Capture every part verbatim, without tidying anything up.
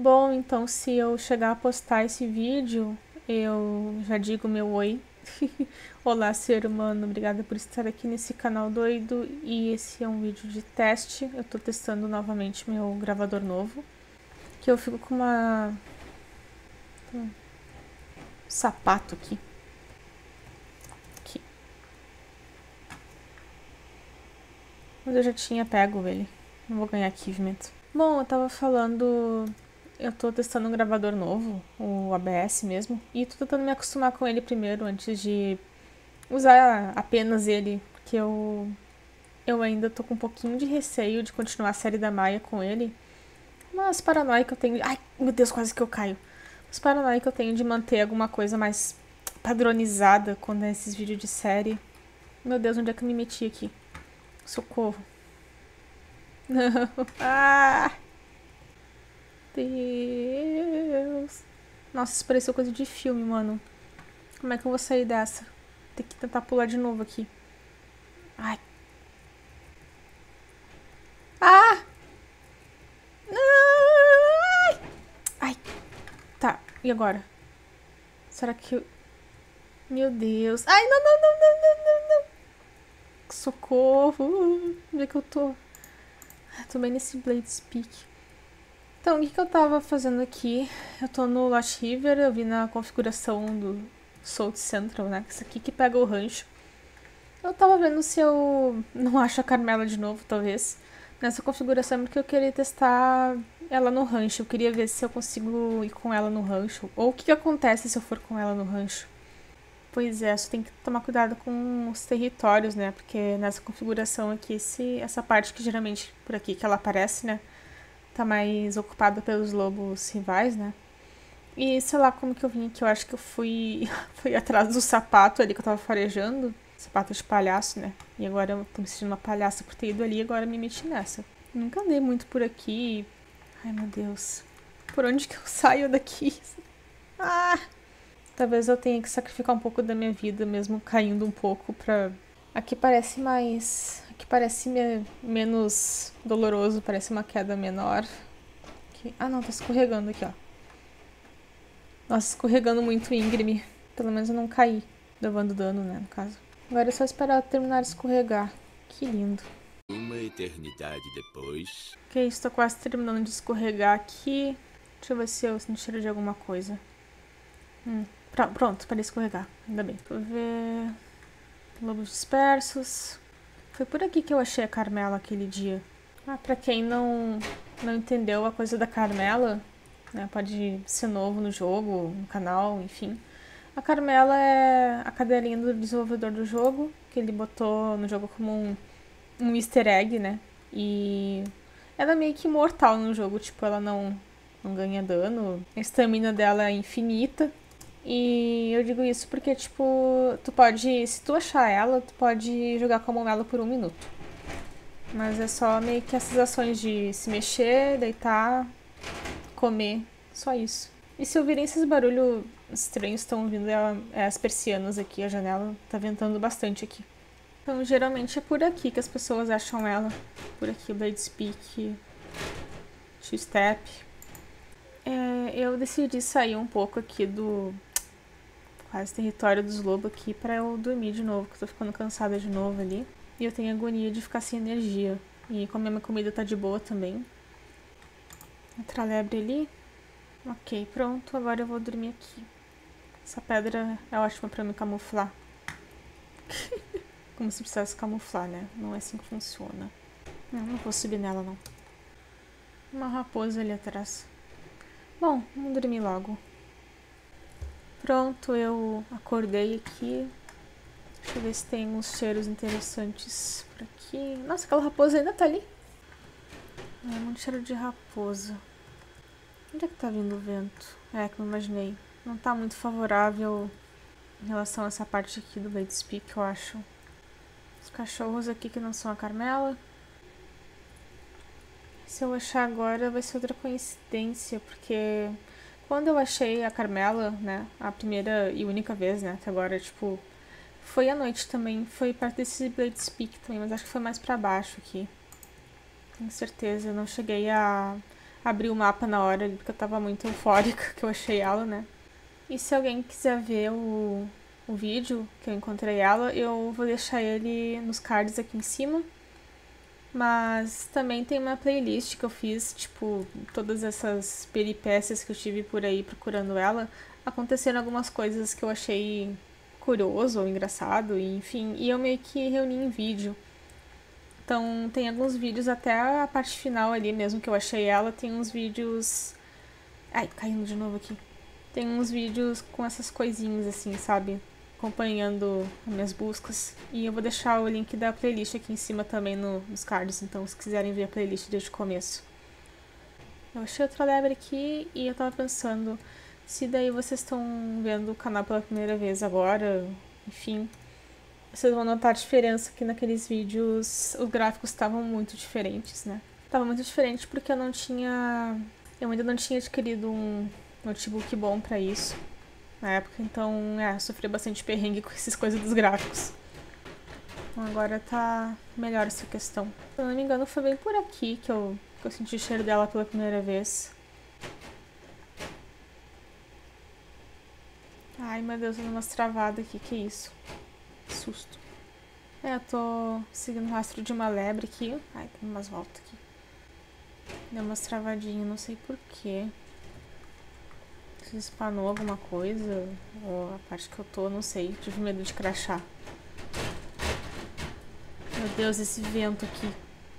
Bom, então se eu chegar a postar esse vídeo, eu já digo meu oi. Olá, ser humano, obrigada por estar aqui nesse canal doido. E esse é um vídeo de teste. Eu tô testando novamente meu gravador novo. Que eu fico com uma... um sapato aqui. Aqui. Mas eu já tinha pego ele. Não vou ganhar achievement. Bom, eu tava falando... Eu tô testando um gravador novo, o A B S mesmo, e tô tentando me acostumar com ele primeiro, antes de usar apenas ele, porque eu, eu ainda tô com um pouquinho de receio de continuar a série da Maia com ele. Mas paranoia que eu tenho... Ai, meu Deus, quase que eu caio. Mas paranoia que eu tenho de manter alguma coisa mais padronizada quando é esses vídeos de série. Meu Deus, onde é que eu me meti aqui? Socorro. Não. Ah! Deus. Nossa, isso pareceu coisa de filme, mano. Como é que eu vou sair dessa? Tem que tentar pular de novo aqui. Ai. Ah! Ai! Ai. Tá, e agora? Será que eu... Meu Deus. Ai, não, não, não, não, não, não, não. Socorro. Onde é que eu tô? Tô bem nesse Blade Speak. Então, o que, que eu tava fazendo aqui? Eu tô no Lost River, eu vi na configuração do Salt Central, né? Isso aqui que pega o rancho. Eu tava vendo se eu não acho a Carmela de novo, talvez. Nessa configuração, porque eu queria testar ela no rancho. Eu queria ver se eu consigo ir com ela no rancho. Ou o que, que acontece se eu for com ela no rancho. Pois é, só tem que tomar cuidado com os territórios, né? Porque nessa configuração aqui, esse, essa parte que geralmente por aqui que ela aparece, né? Tá mais ocupada pelos lobos rivais, né? E sei lá como que eu vim aqui. Eu acho que eu fui, fui atrás do sapato ali que eu tava farejando. Sapato de palhaço, né? E agora eu tô me sentindo uma palhaça por ter ido ali e agora me meti nessa. Nunca andei muito por aqui. Ai, meu Deus. Por onde que eu saio daqui? Ah! Talvez eu tenha que sacrificar um pouco da minha vida, mesmo caindo um pouco pra... Aqui parece mais... Aqui parece me... menos doloroso, parece uma queda menor. Aqui... Ah, não, tá escorregando aqui, ó. Nossa, escorregando muito íngreme. Pelo menos eu não caí, levando dano, né, no caso. Agora é só esperar terminar de escorregar. Que lindo. Uma eternidade depois... Ok, estou quase terminando de escorregar aqui. Deixa eu ver se eu sinto cheiro de alguma coisa. Hum, pr pronto, para escorregar. Ainda bem. Deixa eu ver... Lobos dispersos. Foi por aqui que eu achei a Carmela aquele dia. Ah, pra quem não, não entendeu a coisa da Carmela, né, pode ser novo no jogo, no canal, enfim. A Carmela é a cadelinha do desenvolvedor do jogo, que ele botou no jogo como um, um easter egg, né? E ela é meio que imortal no jogo, tipo, ela não, não ganha dano. A estamina dela é infinita. E eu digo isso porque, tipo, tu pode, se tu achar ela, tu pode jogar como ela por um minuto. Mas é só meio que essas ações de se mexer, deitar, comer, só isso. E se ouvirem esses barulhos estranhos estão vindo, é, é as persianas aqui, a janela tá ventando bastante aqui. Então geralmente é por aqui que as pessoas acham ela. Por aqui, Blade Speak, Two-Step. É, eu decidi sair um pouco aqui do quase território dos lobos aqui pra eu dormir de novo, que eu tô ficando cansada de novo ali. E eu tenho agonia de ficar sem energia. E como a minha comida tá de boa também. Outra lebre ali. Ok, pronto. Agora eu vou dormir aqui. Essa pedra é ótima pra me camuflar. Como se precisasse camuflar, né? Não é assim que funciona. Não, não vou subir nela, não. Uma raposa ali atrás. Bom, vamos dormir logo. Pronto, eu acordei aqui. Deixa eu ver se tem uns cheiros interessantes por aqui. Nossa, aquela raposa ainda tá ali. É muito cheiro de raposa. Onde é que tá vindo o vento? É, que eu imaginei. Não tá muito favorável em relação a essa parte aqui do Blade Speak, eu acho. Os cachorros aqui que não são a Carmela. Se eu achar agora vai ser outra coincidência, porque quando eu achei a Carmela, né, a primeira e única vez, né, até agora, tipo, foi à noite também, foi perto desse Blade Speak também, mas acho que foi mais pra baixo aqui. Tenho certeza, eu não cheguei a, a abri o mapa na hora ali, porque eu tava muito eufórica que eu achei ela, né? E se alguém quiser ver o, o vídeo que eu encontrei ela, eu vou deixar ele nos cards aqui em cima. Mas também tem uma playlist que eu fiz, tipo, todas essas peripécias que eu tive por aí procurando ela. Aconteceram algumas coisas que eu achei curioso ou engraçado, e, enfim, e eu meio que reuni em vídeo. Então tem alguns vídeos até a parte final ali mesmo que eu achei ela, tem uns vídeos... Ai, caindo de novo aqui. Tem uns vídeos com essas coisinhas assim, sabe? Acompanhando as minhas buscas. E eu vou deixar o link da playlist aqui em cima também no, nos cards, então se quiserem ver a playlist desde o começo. Eu achei outra lebre aqui e eu tava pensando, se daí vocês estão vendo o canal pela primeira vez agora, enfim, vocês vão notar a diferença que naqueles vídeos os gráficos estavam muito diferentes, né? Tava muito diferente porque eu não tinha... Eu ainda não tinha adquirido um notebook bom pra isso na época, então, é, sofri bastante perrengue com essas coisas dos gráficos. Então agora tá melhor essa questão. Se eu não me engano, foi bem por aqui que eu, que eu senti o cheiro dela pela primeira vez. Ai, meu Deus, eu dei umas travadas aqui, que isso? Que susto. É, eu tô seguindo o rastro de uma lebre aqui. Ai, tem umas voltas aqui. Deu umas travadinhas, não sei porquê. Se espanou alguma coisa, ou a parte que eu tô, não sei. Tive medo de crachar. Meu Deus, esse vento aqui.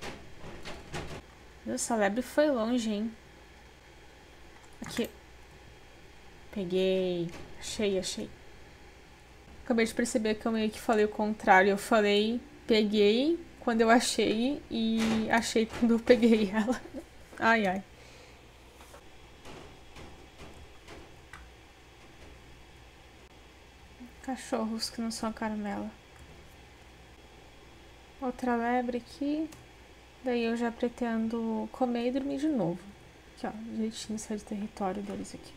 Deus, essa lebre foi longe, hein? Aqui. Peguei. Achei, achei. Acabei de perceber que eu meio que falei o contrário. Eu falei, peguei quando eu achei e achei quando eu peguei ela. Ai, ai. Cachorros que não são caramela. Outra lebre aqui. Daí eu já pretendo comer e dormir de novo. Aqui, ó. Jeitinho de sair do território deles aqui.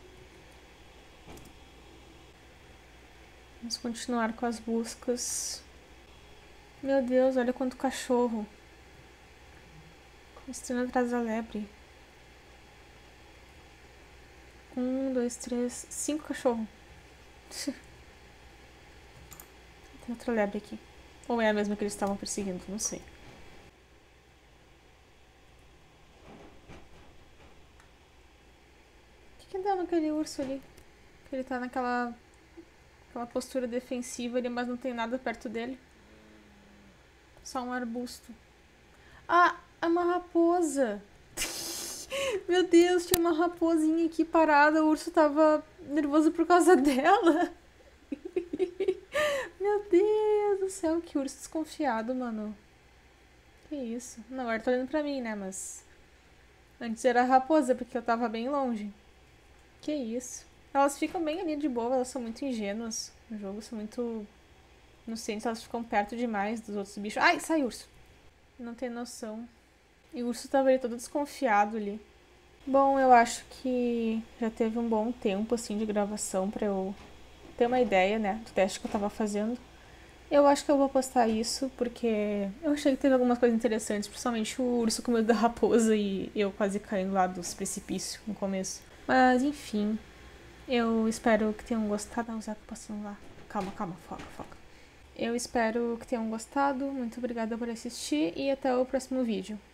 Vamos continuar com as buscas. Meu Deus, olha quanto cachorro. Mostrando atrás da lebre. Um, dois, três, cinco cachorros. Tem outra lebre aqui. Ou é a mesma que eles estavam perseguindo, não sei. O que que deu naquele urso ali? Que ele tá naquela... aquela postura defensiva ali, mas não tem nada perto dele. Só um arbusto. Ah, é uma raposa! Meu Deus, tinha uma raposinha aqui parada. O urso tava nervoso por causa dela. Meu Deus do céu, que urso desconfiado, mano. Que isso? Não, agora tá olhando pra mim, né, mas... Antes era a raposa, porque eu tava bem longe. Que isso? Elas ficam bem ali de boa, elas são muito ingênuas no jogo, são muito inocentes, elas ficam perto demais dos outros bichos. Ai, sai urso! Não tem noção. E o urso tava ali todo desconfiado ali. Bom, eu acho que já teve um bom tempo, assim, de gravação pra eu ter uma ideia, né, do teste que eu tava fazendo. Eu acho que eu vou postar isso, porque eu achei que teve algumas coisas interessantes, principalmente o urso com medo da raposa e eu quase caindo lá dos precipícios no começo. Mas, enfim, eu espero que tenham gostado. Ah, o Zeca passando lá. Calma, calma, foca, foca. Eu espero que tenham gostado, muito obrigada por assistir e até o próximo vídeo.